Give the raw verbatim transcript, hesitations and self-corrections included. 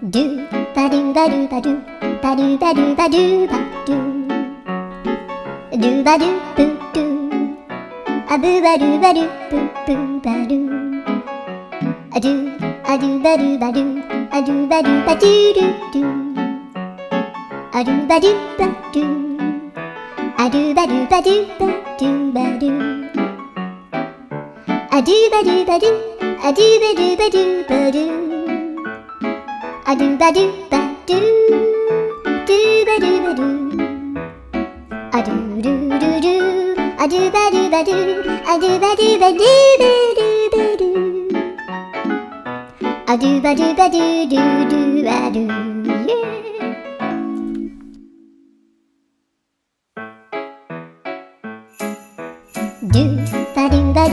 ドゥバドゥバドゥバドゥバドゥバドゥバドゥバドゥドゥバドゥブドゥアブバドゥバドゥブブバドゥアドゥアドゥバドゥバドゥアドゥバドゥバドゥドゥドゥアドゥバドゥバドゥアドゥバドゥバドゥバドゥバドゥアドゥバドゥバドゥアドゥバドゥバドゥバドゥアドゥバドゥバドゥドゥバドゥバドゥアドゥドゥドゥドゥアドゥバドゥバドゥアドゥバドゥバドゥバドゥバドゥアドゥバドゥバドゥドゥドゥバドゥ